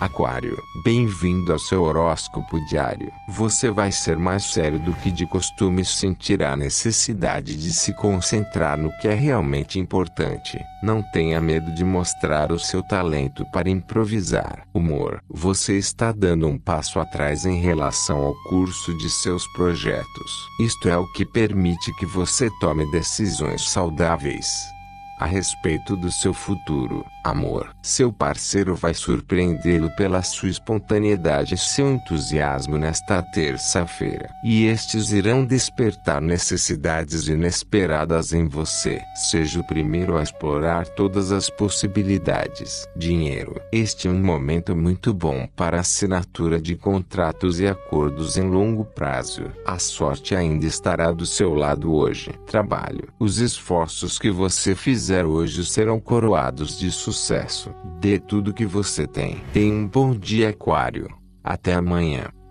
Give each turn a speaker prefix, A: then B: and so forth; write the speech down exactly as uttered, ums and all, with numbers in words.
A: Aquário, bem-vindo ao seu horóscopo diário. Você vai ser mais sério do que de costume e sentirá a necessidade de se concentrar no que é realmente importante. Não tenha medo de mostrar o seu talento para improvisar. Humor, você está dando um passo atrás em relação ao curso de seus projetos. Isto é o que permite que você tome decisões saudáveis a respeito do seu futuro. Amor, seu parceiro vai surpreendê-lo pela sua espontaneidade e seu entusiasmo nesta terça-feira. E estes irão despertar necessidades inesperadas em você. Seja o primeiro a explorar todas as possibilidades. Dinheiro, este é um momento muito bom para assinatura de contratos e acordos em longo prazo. A sorte ainda estará do seu lado hoje. Trabalho, os esforços que você fizer hoje serão coroados de sucesso. Dê tudo que você tem. Tenha um bom dia, Aquário. Até amanhã.